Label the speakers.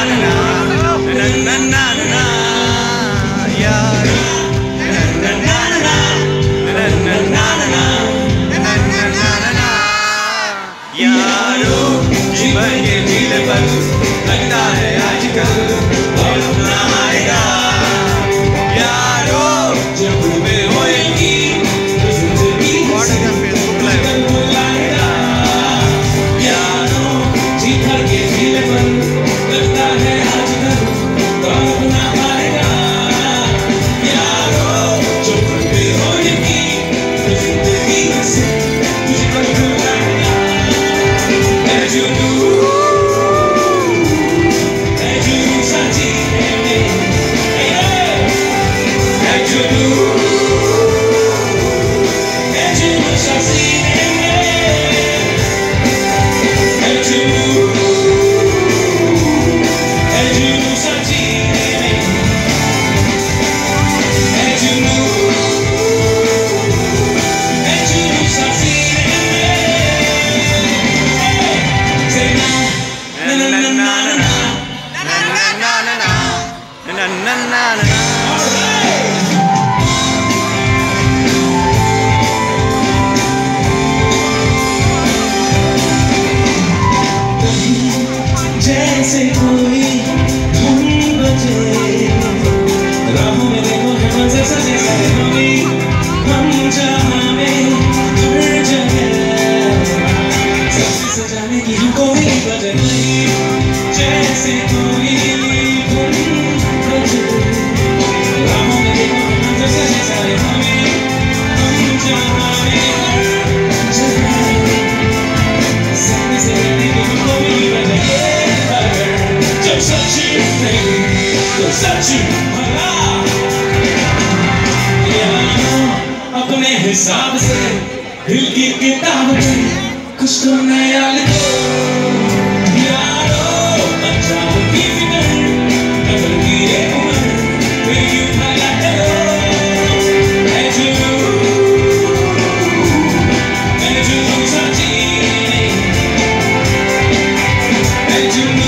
Speaker 1: लगता है आजकल अपना आएगा यारो जब में होएगी तो जिंदगी बुलाएगा यारो जी भर के ढीलेपन लगता है आजकल अपना आएगा यारो जब में होएगी तो जिंदगी से तुझको बुलाएगा as you do जैसे कोई धुन बजे राहों में देखो है मंज़िल सजे सजे होगी हम जहाँ में हर जगह सबसे सजाने की हमको भी वजह नहीं जैसे कोई धुन बजे राहों में देखो है मंज़िल सजे सजे होगी हम जहाँ में हर जगह सबसे सजाने की हमको भी वजह जब सच्ची नहीं तो सच्ची भला यारो अपने हिसाब से दिल की किताब में कुछ तो नया लिखो यारो अंजाम की फिक्र नजर की ये उम्र फिर क्यों भला करो मैं जुनून सच्ची मैं जुनून